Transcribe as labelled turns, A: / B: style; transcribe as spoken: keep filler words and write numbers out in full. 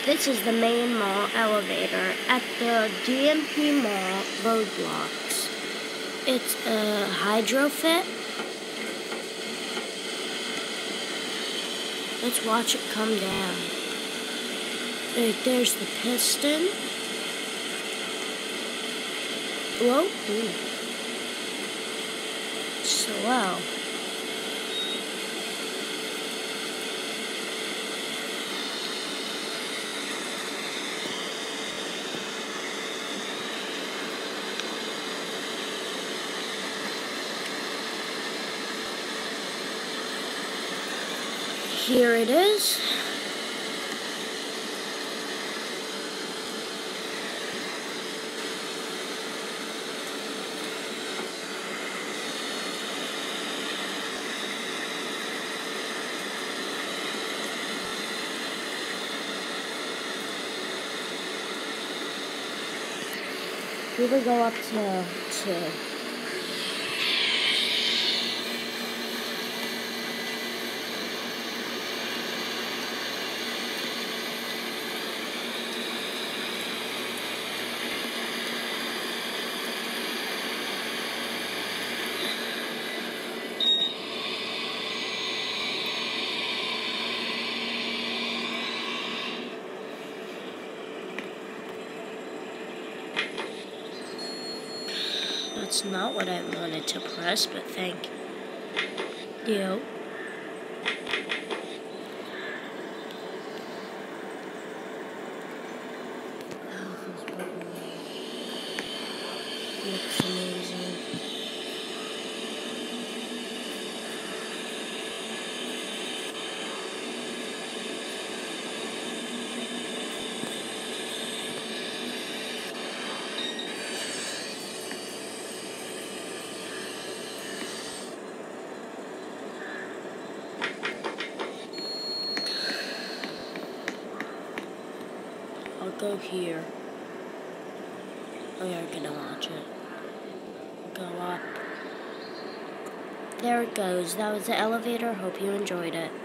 A: This is the main mall elevator at the D M P Mall roadblocks. It's a hydrofit. Let's watch it come down. Right, there's the piston. Whoa. Ooh. Slow. Here it is. We will go up to to That's not what I wanted to press, but thank you. Oh, this button looks amazing. I'll go here. We are gonna watch it. Go up. There it goes. That was the elevator. Hope you enjoyed it.